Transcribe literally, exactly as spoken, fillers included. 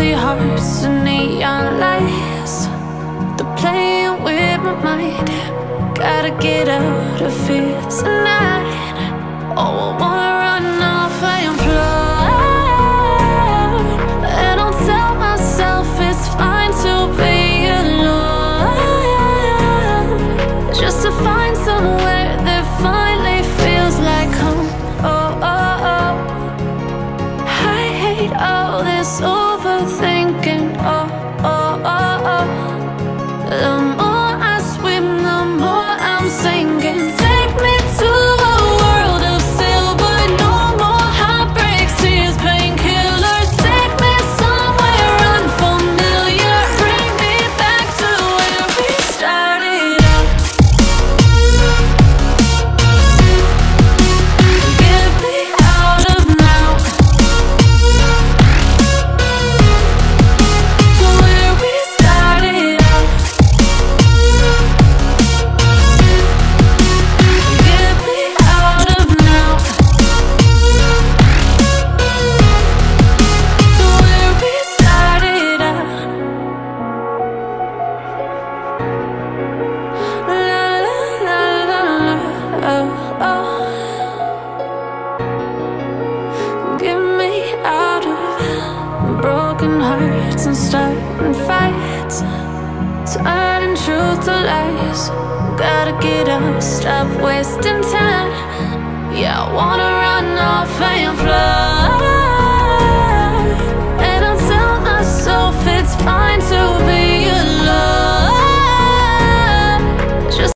empty hearts and neon lights. They're playing with my mind. Gotta get out of here tonight. Oh, I wanna run off and fly. And I'll tell myself it's fine to be alone, just to find somewhere that finally feels like home. Oh, oh, oh. I hate all this overthinking. Oh, oh, oh, oh. The more I swim, the more I'm sinking. Take me to a world of silver. No more heartbreaks, tears, painkillers. Take me somewhere unfamiliar. Bring me back to where we started out. Get me out of now, to where we started out. Get me out of now, to where we started out. La la la la la, oh, oh. Get me out of broken hearts and starting fights, turning truth to lies. Gotta get up, stop wasting time. Yeah, I wanna run off and fly.